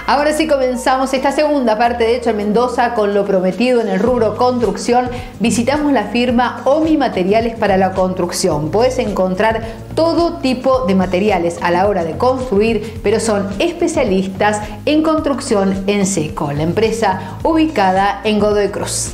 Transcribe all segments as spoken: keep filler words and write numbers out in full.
Ahora sí comenzamos esta segunda parte de Hecho en Mendoza con lo prometido en el rubro construcción. Visitamos la firma OMI Materiales para la Construcción. Puedes encontrar todo tipo de materiales a la hora de construir, pero son especialistas en construcción en seco. La empresa ubicada en Godoy Cruz.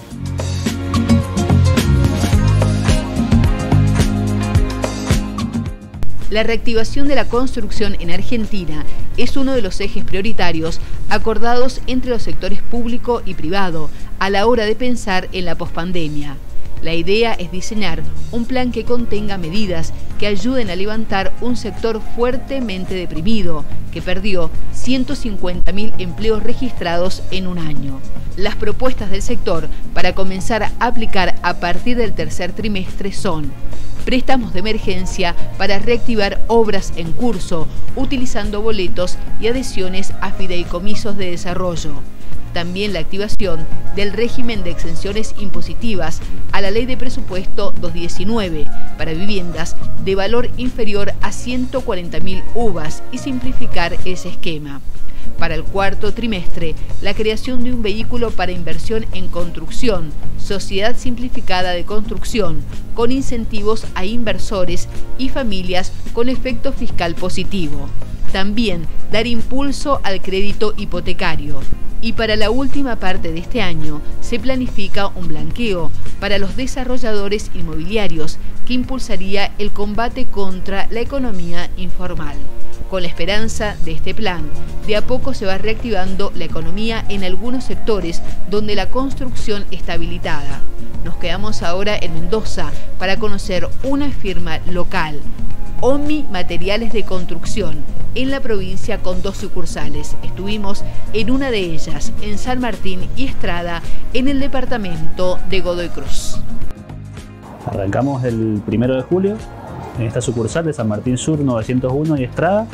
La reactivación de la construcción en Argentina es uno de los ejes prioritarios acordados entre los sectores público y privado a la hora de pensar en la pospandemia. La idea es diseñar un plan que contenga medidas que ayuden a levantar un sector fuertemente deprimido, que perdió ciento cincuenta mil empleos registrados en un año. Las propuestas del sector para comenzar a aplicar a partir del tercer trimestre son: préstamos de emergencia para reactivar obras en curso, utilizando boletos y adhesiones a fideicomisos de desarrollo. También la activación del régimen de exenciones impositivas a la Ley de Presupuesto doscientos diecinueve para viviendas de valor inferior a ciento cuarenta mil U V As y simplificar ese esquema. Para el cuarto trimestre, la creación de un vehículo para inversión en construcción, Sociedad Simplificada de Construcción, con incentivos a inversores y familias con efecto fiscal positivo. También dar impulso al crédito hipotecario. Y para la última parte de este año se planifica un blanqueo para los desarrolladores inmobiliarios que impulsaría el combate contra la economía informal. Con la esperanza de este plan, de a poco se va reactivando la economía en algunos sectores donde la construcción está habilitada. Nos quedamos ahora en Mendoza para conocer una firma local, OMI Materiales de Construcción, en la provincia con dos sucursales. Estuvimos en una de ellas, en San Martín y Estrada, en el departamento de Godoy Cruz. Arrancamos el primero de julio en esta sucursal de San Martín Sur novecientos uno y Estrada.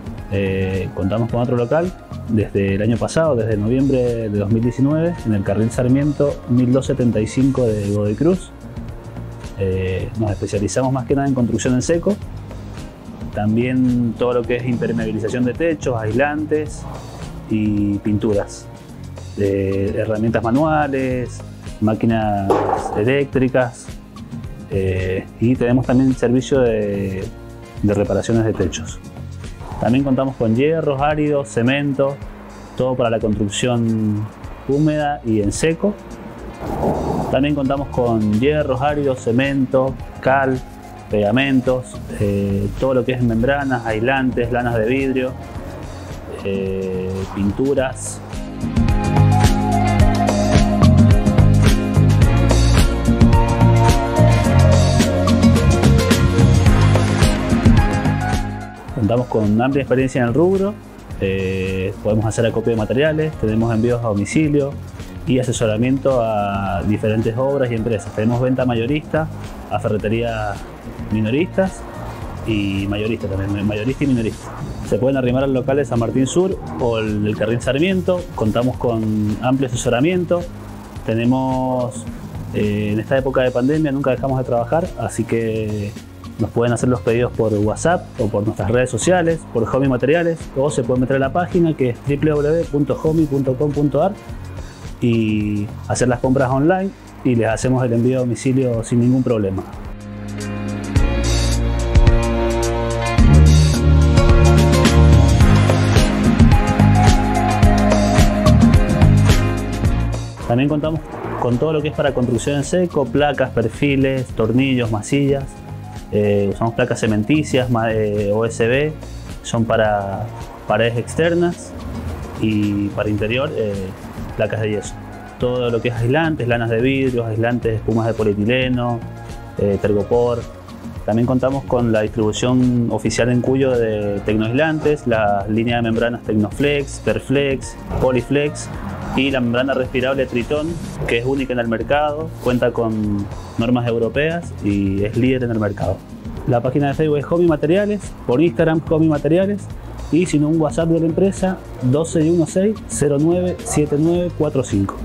Eh, contamos con otro local desde el año pasado, desde noviembre de dos mil diecinueve, en el carril Sarmiento mil doscientos setenta y cinco de Godoy Cruz. Eh, nos especializamos más que nada en construcción en seco. También todo lo que es impermeabilización de techos, aislantes y pinturas. Eh, herramientas manuales, máquinas eléctricas. Eh, y tenemos también servicio de, de reparaciones de techos. También contamos con hierros áridos, cemento, todo para la construcción húmeda y en seco. También contamos con hierros áridos, cemento, cal, pegamentos, eh, todo lo que es membranas, aislantes, lanas de vidrio, eh, pinturas. Contamos con amplia experiencia en el rubro, eh, podemos hacer acopio de materiales, tenemos envíos a domicilio y asesoramiento a diferentes obras y empresas. Tenemos venta mayorista a ferreterías minoristas y mayoristas también, mayorista y minorista. Se pueden arrimar al local de San Martín Sur o el del carril Sarmiento. Contamos con amplio asesoramiento. Tenemos, eh, en esta época de pandemia nunca dejamos de trabajar, así que nos pueden hacer los pedidos por WhatsApp o por nuestras redes sociales, por OMI Materiales, o se pueden meter a la página que es w w w punto homi punto com punto a r y hacer las compras online y les hacemos el envío a domicilio sin ningún problema. También contamos con todo lo que es para construcción en seco, placas, perfiles, tornillos, masillas. Eh, usamos placas cementicias, eh, O S B, son para paredes externas y para interior eh, placas de yeso. Todo lo que es aislantes, lanas de vidrio, aislantes, espumas de polietileno, eh, tergopor. También contamos con la distribución oficial en Cuyo de tecnoaislantes, la línea de membranas Tecnoflex, Perflex, Poliflex y la membrana respirable Tritón, que es única en el mercado, cuenta con normas europeas y es líder en el mercado. La página de Facebook es OMI Materiales, por Instagram OMI Materiales y si no un WhatsApp de la empresa doce dieciséis cero nueve siete nueve cuatro cinco.